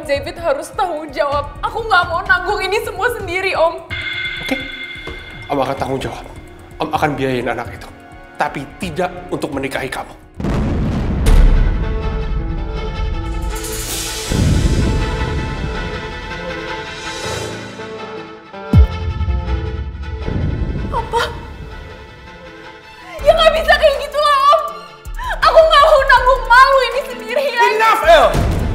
Om David harus tanggung jawab. Aku nggak mau nanggung ini semua sendiri, Om. Oke, Om akan tanggung jawab. Om akan biayain anak itu. Tapi tidak untuk menikahi kamu. Apa? Ya nggak bisa kayak gitu lah, Om. Aku nggak mau nanggung malu ini sendirian. Enough, El!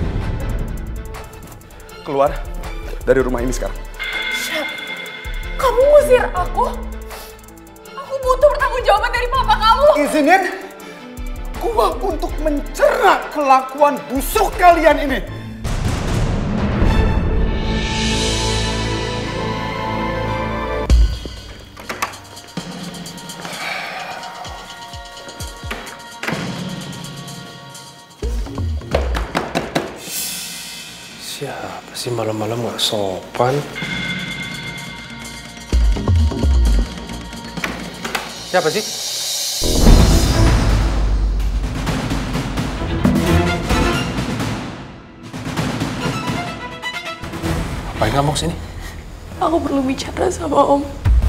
Keluar dari rumah ini sekarang. Syah, kamu ngusir aku? Aku butuh pertanggungjawaban dari papa kamu. Izinin gua untuk mencerna kelakuan busuk kalian ini. Siapa sih malam-malam nggak sopan? Siapa sih? Ngapain kamu kesini? Aku perlu bicara sama Om.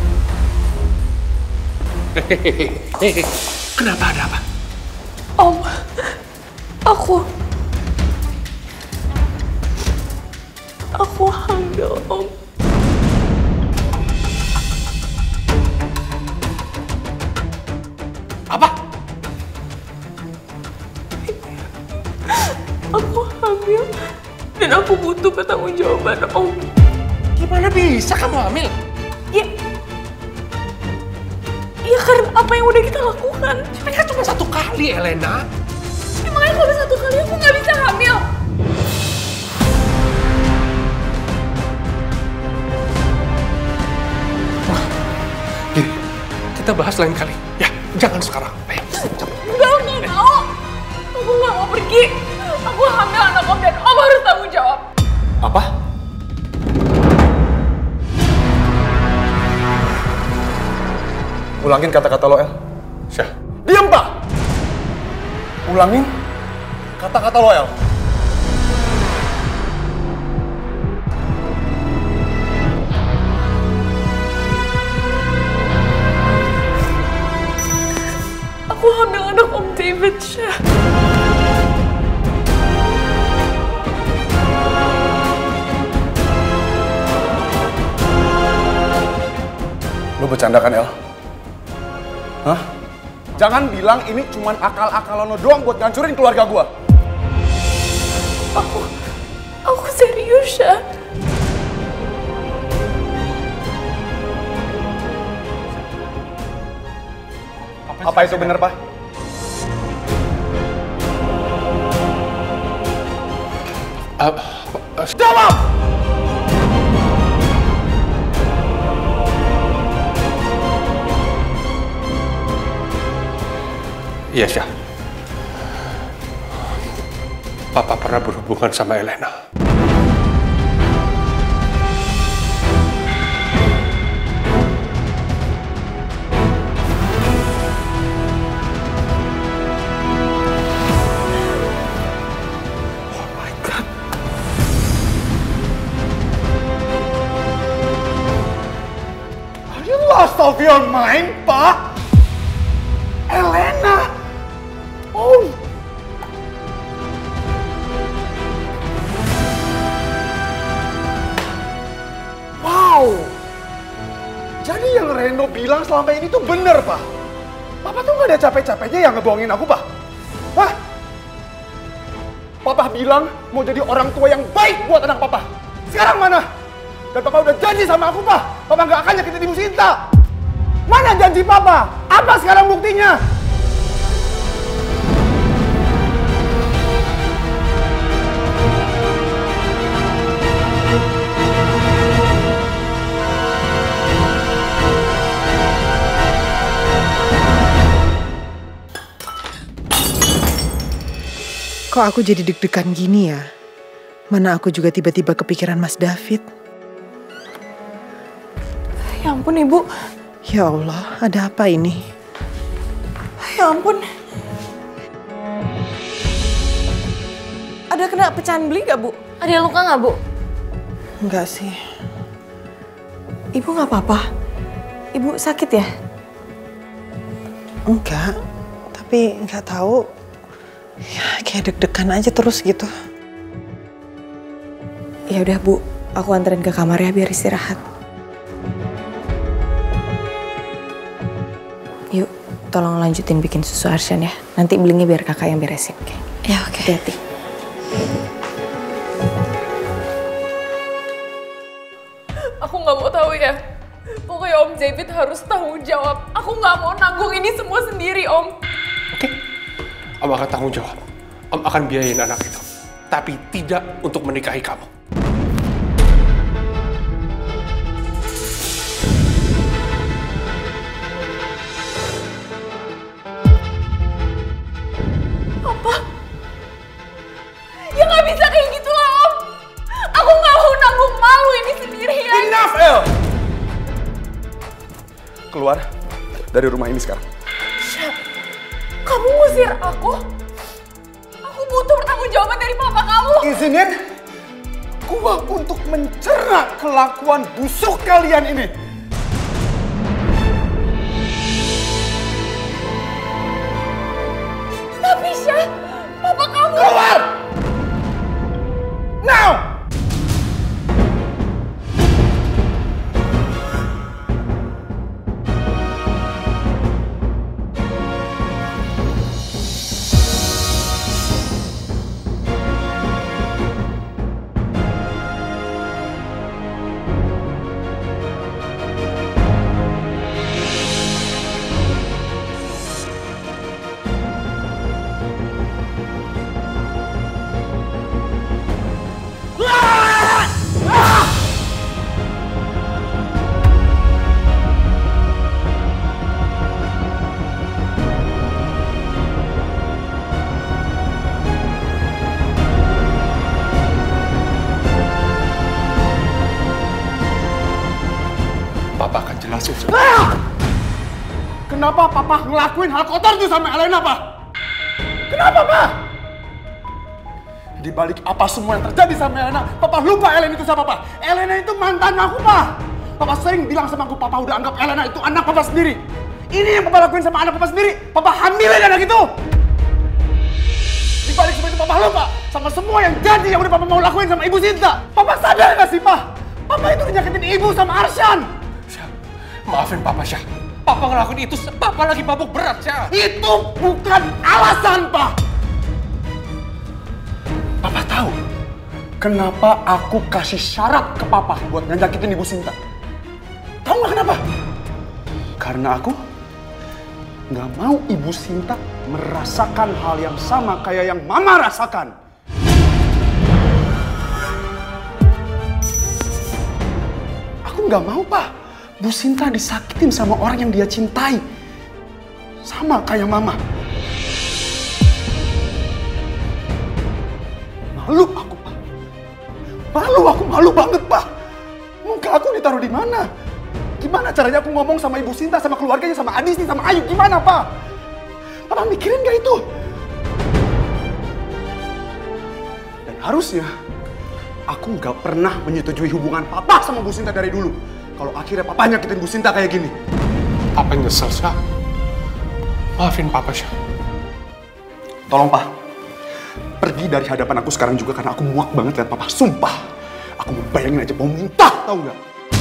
Hehehe. Kenapa, ada apa? Om, aku hamil, Om. Apa? Aku hamil dan aku butuh pertanggungjawaban, Om. Gimana bisa kamu hamil? Ya karena apa yang udah kita lakukan. Tapi kan cuma satu kali, Elena. Emangnya kalau satu kali aku nggak bisa hamil? Gini, kita bahas lain kali. Ya, jangan sekarang. Ayo, cepet. Enggak mau. Aku nggak mau pergi. Aku hamil anak Om dan Om harus tanggung jawab. Apa? Ulangin kata-kata lo, El. Syah, Diam, Pak! Ulangin kata-kata lo, El. Aku hamil anak Om David, Syah. Lo bercanda kan, El? Hah? Jangan bilang ini cuma akal-akalan lo doang buat ngancurin keluarga gua. Aku serius, Syah. Apa itu bener, Pak? Jawab! iya Syah. Papa pernah berhubungan sama Elena. Lost of your mind, Pak? Elena? Oh. Wow. Jadi yang Reno bilang selama ini tuh bener, Pak. Papa tuh gak ada capek-capeknya yang ngebohongin aku, Pak. Hah? Papa bilang mau jadi orang tua yang baik buat anak Papa. Sekarang mana? Dan Papa udah janji sama aku, Pak. Papa gak akan nyakitin Ibu Sinta. Mana janji Papa? Apa sekarang buktinya? Kok aku jadi deg-degan gini ya? Mana aku juga tiba-tiba kepikiran Mas David. Ya ampun, Ibu. Ya Allah, ada apa ini? Ya ampun. Ada kena pecahan beli gak, Bu? Ada yang luka nggak, Bu? Enggak sih. Ibu nggak apa-apa? Ibu sakit ya? Enggak, tapi nggak tahu. Ya, kayak deg-degan aja terus gitu. Ya udah Bu, aku anterin ke kamar ya biar istirahat. Yuk, tolong lanjutin bikin susu Arsyan ya. Nanti belinya biar kakak yang beresin. Oke? Ya oke. Hati-hati. Aku nggak mau tahu ya. Pokoknya Om David harus tanggung jawab. Aku nggak mau nanggung ini semua sendiri, Om. Oke, Om akan tanggung jawab. Om akan biayain anak itu. Tapi tidak untuk menikahi kamu. Apa? Ya nggak bisa kayak gitu lah, Om. Aku nggak mau nanggung malu ini sendirian. Enough, El! Keluar dari rumah ini sekarang. Syah, kamu ngusir aku? Aku butuh pertanggungjawaban dari papa kamu. Izinin gua untuk mencerna kelakuan busuk kalian ini. Tapi Syah, papa kamu... Keluar! Now! Papa akan jelasin semua. Kenapa Papa ngelakuin hal kotor itu sama Elena, Pak? Kenapa, Pak? Di balik apa semua yang terjadi sama Elena, Papa lupa Elena itu siapa, Pak? Elena itu mantan aku, Pak. Papa sering bilang sama aku, Papa udah anggap Elena itu anak Papa sendiri. Ini yang Papa lakuin sama anak Papa sendiri. Papa hamilin anak itu. Di balik semua itu Papa lupa sama semua yang jadi yang udah Papa mau lakuin sama Ibu Sinta. Papa sadar gak sih, Pak? Papa itu udah nyakitin Ibu sama Arsyan. Syah, maafin Papa, Syah. Papa ngelakuin itu, Papa lagi mabuk berat, Syah. Itu bukan alasan, Pak. Papa tahu kenapa aku kasih syarat ke Papa buat nyakitin Ibu Sinta. Tahu nggak kenapa? Karena aku nggak mau Ibu Sinta merasakan hal yang sama kayak yang Mama rasakan. Aku nggak mau, Pak. Bu Sinta disakitin sama orang yang dia cintai. Sama kayak Mama. Malu aku, Pak. Malu banget, Pak. Muka aku ditaruh di mana? Gimana caranya aku ngomong sama Ibu Sinta, sama keluarganya, sama Adis nih, sama Ayu? Gimana, Pak? Papa mikirin gak itu? Dan harusnya aku gak pernah menyetujui hubungan Papa sama Bu Sinta dari dulu. Kalau akhirnya Papa nyakitin Bu Sinta kayak gini. Papa nyesel, Syah. Maafin Papa, Syah. Tolong, Pak. Pergi dari hadapan aku sekarang juga karena aku muak banget lihat Papa. Sumpah. Aku mau bayangin aja, mau muntah, tahu nggak?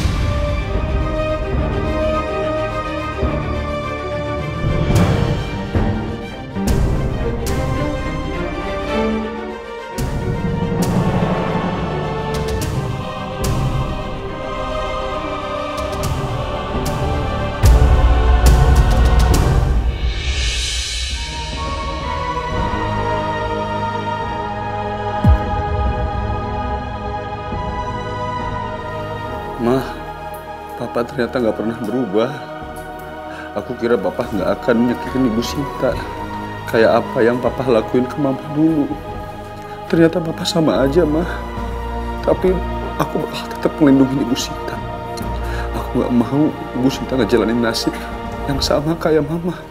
Ma, Papa ternyata nggak pernah berubah. Aku kira Papa nggak akan nyakitin Ibu Sinta. Kayak apa yang Papa lakuin ke Mama dulu. Ternyata Papa sama aja, Ma. Tapi aku bakal tetap melindungi Ibu Sinta. Aku nggak mau Ibu Sinta ngejalanin nasib yang sama kayak Mama.